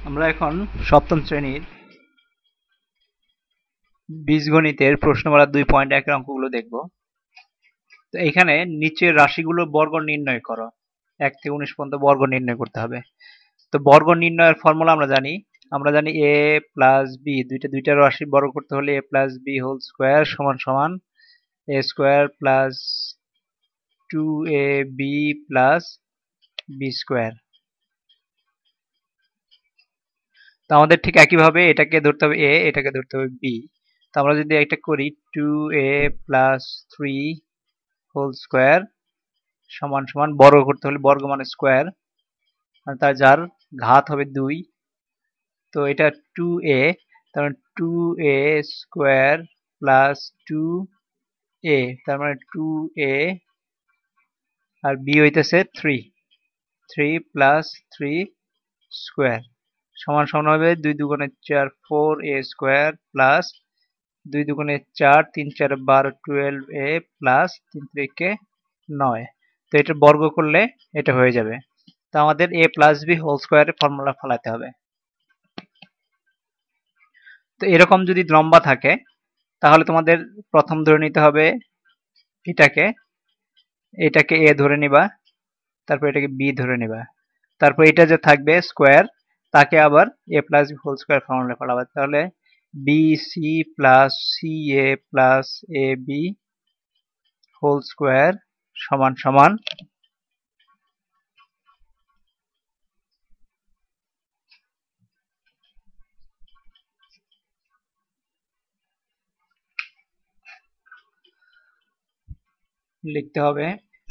আমরা এখন সপ্তম শ্রেণীর বীজগণিতের প্রশ্নমালা 2.1 এর অঙ্কগুলো দেখব। তো এখানে নিচের রাশিগুলোর বর্গ নির্ণয় করো। 1 থেকে 19 পর্যন্ত বর্গ নির্ণয় করতে হবে। তো বর্গ নির্ণয়ের ফর্মুলা আমরা জানি a প্লাস b, দুইটা রাশি বর্গ করতে হলে a plus b whole square সমান সমান a স্কোয়ার plus 2ab plus b square. তো আমাদের ঠিক একইভাবে এটাকে ধরতে হবে a, এটাকে ধরতে হবে b। তো আমরা যদি এটা করি 2a প্লাস 3 হোল স্কোয়ার সমান সমান বর্গ করতে হলে বর্গ মানে স্কোয়ার, আর তার যার ঘাত হবে 2। তো এটা 2a, তার মানে 2a স্কোয়ার প্লাস 2a, তার মানে 2a, আর b হইতেছে 3 প্লাস 3 স্কোয়ার সমান সমান হবে 2 দুগুণে 4 4a স্কোয়ার প্লাস 2 দুগুণে 4 3 4 12 12a প্লাস 3 3 9। তো এটা বর্গ করলে এটা হয়ে যাবে। তো আমাদের a প্লাস b হোল স্কোয়ারের ফর্মুলা ফলাতে হবে। তো এরকম যদি লম্বা থাকে তাহলে তোমাদের প্রথম ধরে নিতে হবে এটাকে এটাকে a ধরে নিবা, তারপর এটাকে b ধরে নিবা, তারপর এটা যে থাকবে স্কোয়ার তাকে আবার a plus b whole square formula ফলাবে। তাহলে bc plus ca plus ab whole square সমান সমান লিখতে হবে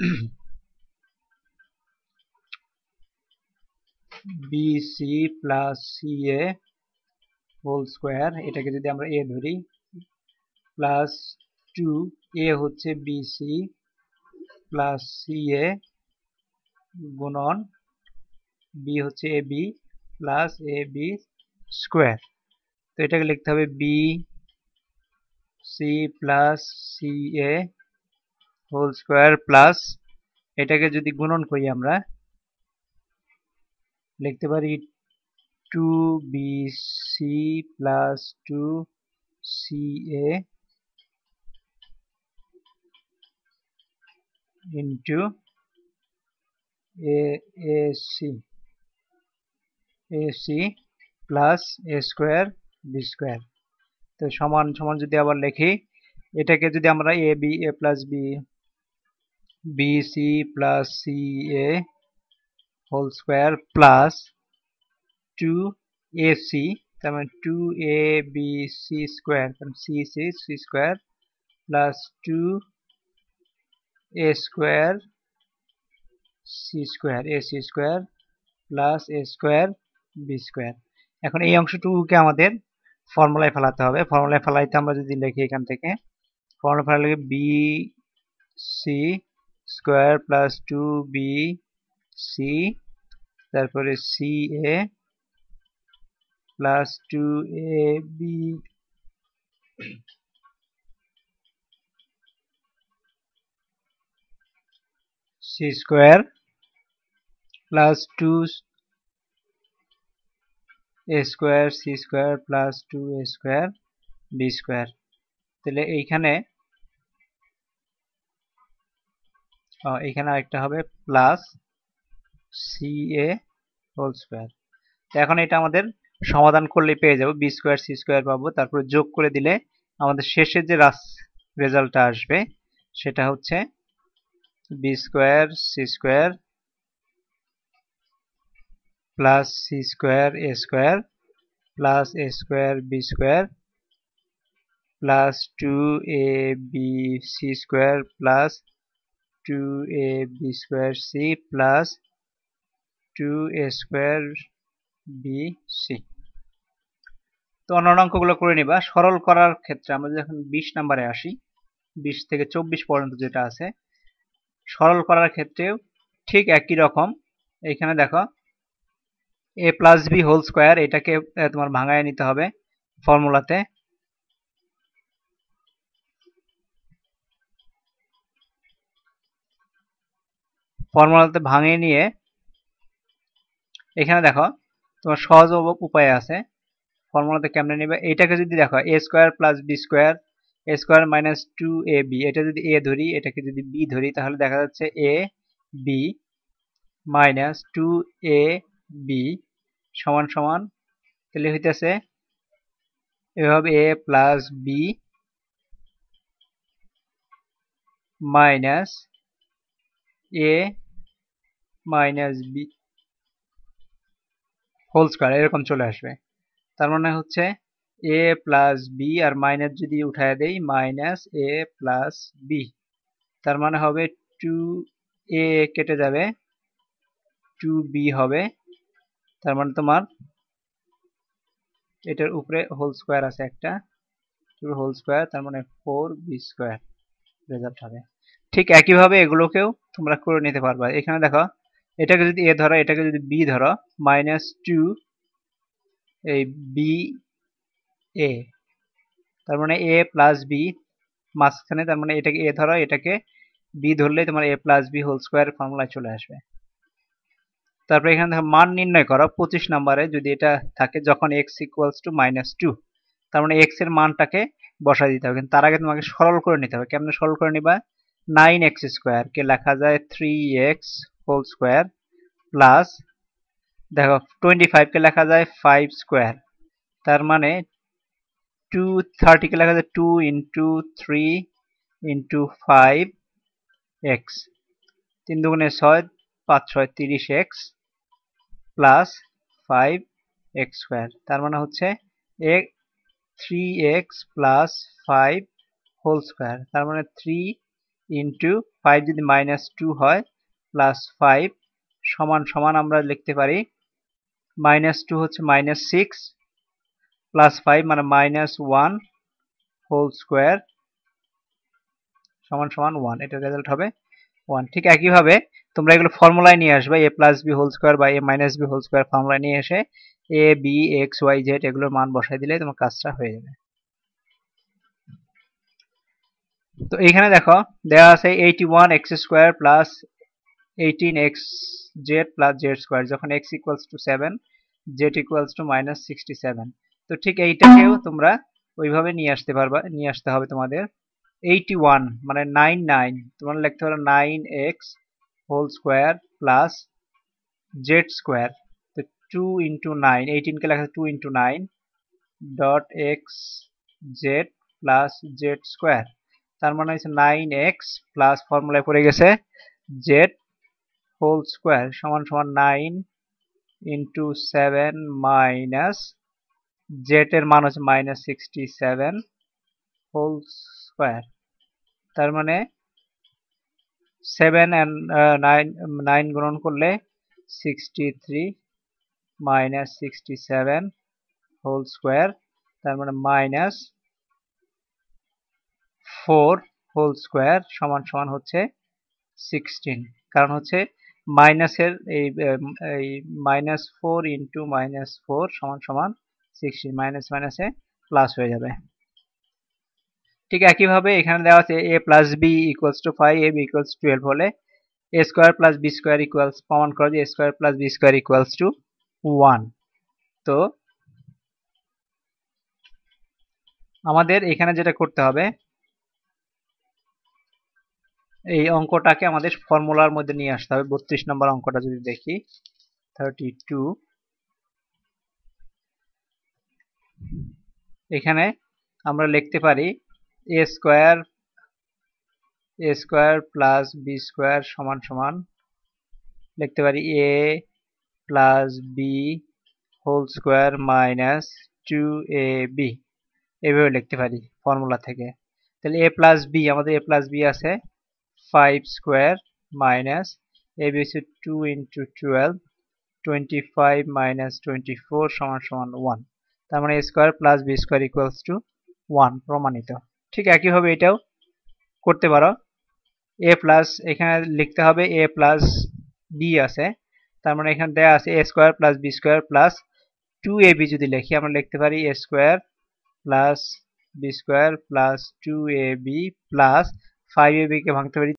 bc plus ca whole square, এটাকে যদি আমরা a ধরি, প্লাস 2a হচ্ছে bc প্লাস ca গুণন b হচ্ছে ab প্লাস ab স্কোয়ার। তো এটাকে লিখতে হবে bc plus ca whole square plus, এটাকে যদি গুণন করি আমরা লিখতে পারি 2bc plus 2ca into ac plus a square b square. তো সমান সমান যদি আবার লিখি, এটাকে যদি আমরা a plus b bc plus ca whole square plus 2ac, তার মানে 2abc square, c square plus 2a square c square ac square plus a square b square. এখন এই অংশটুকুকে আমাদের ফর্মুলায় ফেলাতে হবে। ফর্মুলায় ফেলাইতে আমরা যদি লিখি এখান থেকে ফর্মুলা ফেলা লিখে bc স্কোয়ার প্লাস 2bc, তারপরে ca plus 2ab c square plus 2a square c square plus 2a square b square. তাহলে এইখানে আরেকটা হবে প্লাস ca হোল স্কোয়ার। তো এখন এটা আমাদের সমাধান করলে পেয়ে যাবো বি স্কোয়ার সি স্কোয়ার পাবো, তারপরে যোগ করে দিলে আমাদের শেষে যে রেজাল্টটা আসবে সেটা হচ্ছে B square C square plus C square A square plus A square B square plus 2ab C square plus 2ab square C plus 2a square B C. তো অন্যান্য অঙ্কগুলো করে নিবা। সরল করার ক্ষেত্রে আমরা যখন 20 নম্বরে আসি, 20 থেকে 24 পর্যন্ত যেটা আছে, সরল করার ক্ষেত্রেও ঠিক একই রকম। এখানে দেখো a plus B whole square, এটাকে তোমার ভাঙায় নিতে হবে ফর্মুলাতে। ফর্মুলাতে ভাঙিয়ে নিয়ে এখানে দেখো তোমার সহজ উপায় আছে ফর্মুলাতে কেমনে নেবে। এটাকে যদি দেখো a square plus b square a square minus 2ab, এটা যদি a ধরি এটাকে যদি b ধরি তাহলে দেখা যাচ্ছে a b মাইনাস 2ab সমান সমান তাহলে হইতেছে এভাবে a plus b minus a minus b whole square এরকম চলে আসবে। তার মানে হচ্ছে a প্লাস b আর মাইনাস যদি উঠায় দেই মাইনাস a প্লাস b, তার মানে হবে 2a কেটে যাবে 2b হবে। তার মানে তোমার এটার উপরে হোল স্কয়ার আছে একটা, হোল স্কয়ার, তার মানে 4b স্কয়ার রেজাল্ট হবে। ঠিক একইভাবে এগুলোকেও তোমরা করে নিতে পারবা। এখানে দেখো এটাকে যদি a ধরো এটাকে যদি b ধরো মাইনাস 2 এই b a, তার মানে a প্লাস b মাঝখানে, তার মানে এটাকে a ধরো এটাকে b ধরলে তোমার a plus b whole square ফর্মুলায় চলে আসবে। তারপরে এখানে দেখো মান নির্ণয় করো 25 নম্বরে যদি এটা থাকে যখন x ইকুয়ালস টু মাইনাস 2, তার মানে x এর মানটাকে বসাই দিতে হবে। কিন্তু তার আগে তোমাকে সরল করে নিতে হবে। কেমনে সরল করে নিবা? 9x স্কয়ার কে লেখা যায় 3x হোল স্কয়ার প্লাস দেখো 25 কে লেখা যায় 5 স্কয়ার, তার মানে 230 কে লেখা যায় 2 ইন্টু 3 ইন্টু 5x, 3 দুগুণে 6 5 6 30x প্লাস 5x স্কয়ার, তার মানে হচ্ছে 3x প্লাস 5 হোল স্কয়ার, তার মানে 3 ইন্টু 5 যদি মাইনাস 2 হয় প্লাস 5 সমান সমান আমরা লিখতে পারি মাইনাস 2 হচ্ছে মাইনাস 6 প্লাস 5 মানে মাইনাস 1 হোল স্কয়ার সমান সমান 1, এটা রেজাল্ট হবে 1। ঠিক একইভাবে তোমরা এগুলো ফর্মুলায় নিয়ে আসবে a plus b whole square বা a minus b whole square ফর্মুলায় নিয়ে এসে a b x y z এগুলোর মান বসাই দিলে তোমার কাজটা হয়ে যাবে। তো এখানে দেখো দেওয়া আছে 81x square plus 18xz plus z square যখন x equals to 7 z equals to minus 67। তো ঠিক এইটাকেও তোমরা ওইভাবে নিয়ে আসতে হবে তোমাদের। 81 মানে 99, তোমরা লিখতে পারো 9x whole square plus z square, তো 2 ইন্টু 9, 18 কে লেখা 2 into 9 dot X Z plus Z square, তার মানে হচ্ছে 9x প্লাস ফর্মুলায় পড়ে গেছে z হোল স্কয়ার সমান সমান 9 ইন্টু 7 মাইনাস z এর মান হচ্ছে মাইনাস 67 হোল স্কয়ার, তার মানে 7 and 9 গুণন করলে 63 মাইনাস 67 হোল স্কয়ার, তার মানে মাইনাস 4 হোল স্কয়ার সমান সমান হচ্ছে 16, কারণ হচ্ছে মাইনাসের এই মাইনাস 4 ইন্টু মাইনাস 4 সমান সমান 16, মাইনাস মাইনাসে প্লাস হয়ে যাবে। ঠিক একইভাবে এখানে দেওয়া আছে a plus b equals to 5 ab equals 12 হলে a square plus b square equals প্রমাণ করো যে a square plus b square equals to 1। তো আমাদের এখানে যেটা করতে হবে এই অঙ্কটাকে আমাদের ফর্মুলার মধ্যে নিয়ে আসতে হবে। 32 নম্বর অঙ্কটা যদি দেখি 32, এখানে আমরা লিখতে পারি a square plus b square সমান সমান লিখতে পারি a plus b whole square minus 2ab, এভাবে লিখতে পারি ফর্মুলা থেকে। তাহলে a প্লাস b, আমাদের a প্লাস b আছে 5 স্কয়ার মাইনাস ab হচ্ছে 2 ইন্টু 12 25 মাইনাস 24 সমান সমান 1, তার মানে a square plus b square equals to 1 প্রমাণিত। ঠিক একইভাবে এটাও করতে পারো। a প্লাস এখানে লিখতে হবে a প্লাস b আছে, তার মানে এখানে দেয়া আছে a square plus b square plus 2ab, যদি লিখি আমরা লিখতে পারি a square plus b square plus 2ab plus 5ab কে ভাঙতে পারি